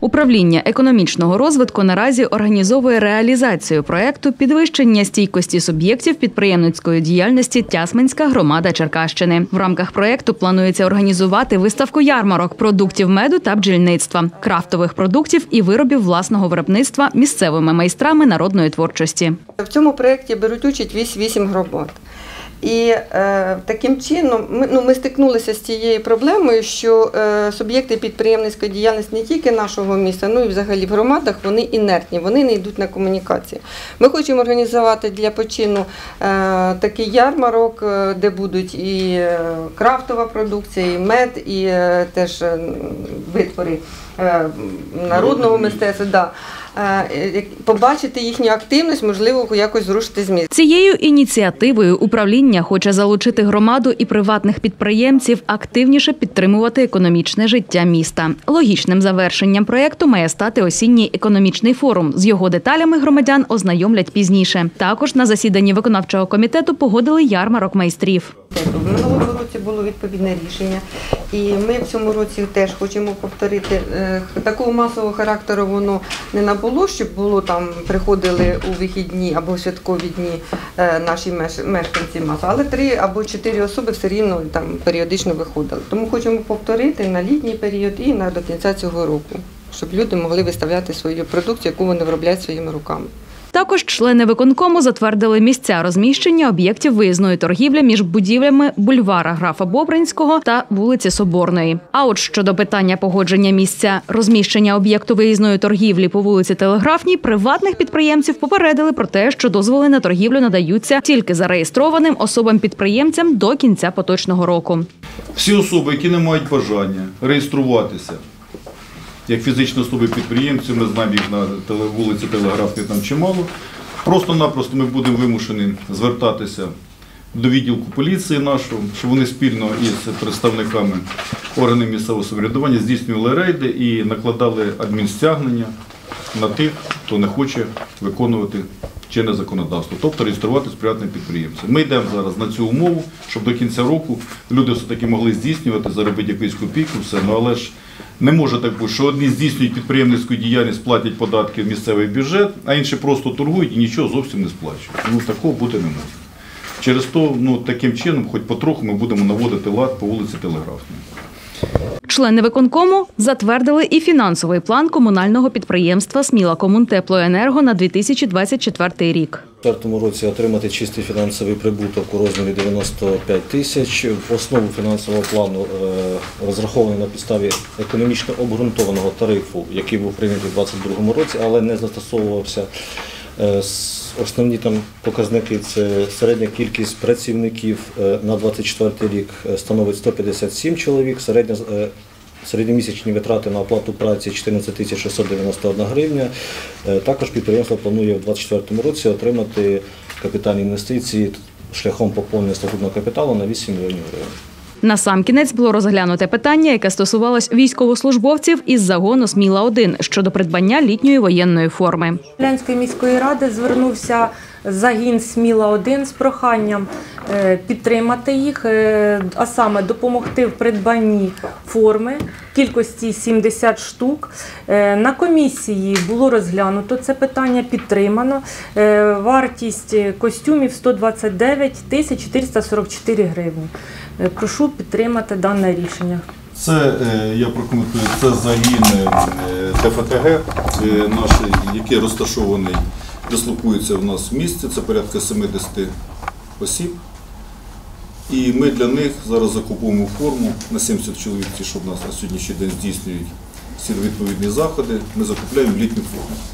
Управління економічного розвитку наразі організовує реалізацію проєкту підвищення стійкості суб'єктів підприємницької діяльності Тясминська громада Черкащини. В рамках проєкту планується організувати виставку ярмарок продуктів меду та бджільництва, крафтових продуктів і виробів власного виробництва місцевими майстрами народної творчості. В цьому проєкті беруть участь 8 громад. І таким чином ми стикнулися з цією проблемою, що суб'єкти підприємницької діяльності не тільки нашого міста, ну і взагалі в громадах, вони інертні, вони не йдуть на комунікацію. Ми хочемо організувати для почину такий ярмарок, де будуть і крафтова продукція, і мед, і теж витвори народного мистецтва. Да. Побачити їхню активність, можливо, якось зрушити з місця. Цією ініціативою управління хоче залучити громаду і приватних підприємців активніше підтримувати економічне життя міста. Логічним завершенням проєкту має стати осінній економічний форум. З його деталями громадян ознайомлять пізніше. Також на засіданні виконавчого комітету погодили ярмарок майстрів. В минулому році було відповідне рішення, і ми в цьому році теж хочемо повторити. Такого масового характеру воно не набуло, щоб приходили у вихідні або святкові дні наші мешканці масово, але 3 або 4 особи все рівно періодично виходили. Тому хочемо повторити на літній період і до кінця цього року, щоб люди могли виставляти свою продукцію, яку вони виробляють своїми руками. Також члени виконкому затвердили місця розміщення об'єктів виїзної торгівлі між будівлями бульвара графа Бобринського та вулиці Соборної. А от щодо питання погодження місця розміщення об'єкту виїзної торгівлі по вулиці Телеграфній, приватних підприємців попередили про те, що дозволи на торгівлю надаються тільки зареєстрованим особам-підприємцям до кінця поточного року. Всі особи, які не мають бажання реєструватися як фізичні особи-підприємці, ми знаємо їх на вулиці Телеграфній там чимало, просто-напросто ми будемо вимушені звертатися до відділку поліції нашого, щоб вони спільно із представниками органів місцевого самоврядування здійснювали рейди і накладали адмінстягнення на тих, хто не хоче виконувати чинне законодавство, тобто реєструватися приватним підприємцем. Ми йдемо зараз на цю умову, щоб до кінця року люди все-таки могли здійснювати, заробити якусь копійку, все, але ж не може так бути, що одні здійснюють підприємницьку діяльність, платять податки в місцевий бюджет, а інші просто торгують і нічого зовсім не сплачують. Такого бути не може. Через то, таким чином, хоч потроху ми будемо наводити лад по вулиці Телеграфній. Члени виконкому затвердили і фінансовий план комунального підприємства «Смілакомунтеплоенерго» на 2024 рік. У 2024 році отримати чистий фінансовий прибуток у розмірі 95 тисяч. В основу фінансового плану розрахований на підставі економічно обґрунтованого тарифу, який був прийнятий у 2022 році, але не застосовувався. Основні показники – це середня кількість працівників на 2024 рік становить 157 чоловік, середньомісячні витрати на оплату праці 14 691 гривня. Також підприємство планує у 2024 році отримати капітальні інвестиції шляхом поповнення статутного капіталу на 8 мільйонів гривень. Насамкінець було розглянуте питання, яке стосувалось військовослужбовців із загону «Сміла-1» щодо придбання літньої воєнної форми. Смілянської міської ради звернувся загін «Сміла-1» з проханням підтримати їх, а саме допомогти в придбанні форми в кількості 70 штук. На комісії було розглянуто це питання, підтримано. Вартість костюмів 129 444 гривні. Прошу підтримати дане рішення. Це, я прокоментую, це загін ТФТГ, який розташований, дислокується в нас в місті, це порядка 70 осіб. І ми для них зараз закупуємо форму на 70 чоловік, ті, що в нас на сьогоднішній день здійснюють всі відповідні заходи, ми закупляємо літню форму.